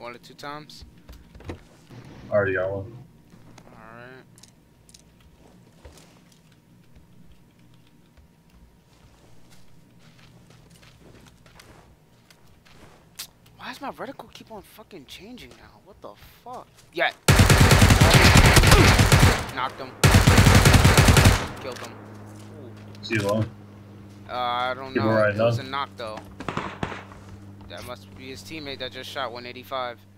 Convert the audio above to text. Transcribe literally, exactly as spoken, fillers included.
one or two times? Already got one. Alright. Why does my reticle keep on fucking changing now? What the fuck? Yeah. Knocked him. Killed him. Ooh. See you alone. Uh, I don't Keep know. it right It now. was a knock though. That must be his teammate that just shot one eighty-five.